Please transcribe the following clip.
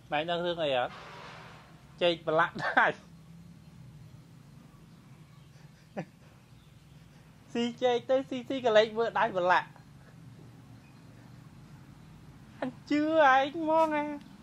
mày đang thương này hả chơi bà lạ này xì chơi tới xì cái lấy vừa đai bà lạ anh chưa anh mong à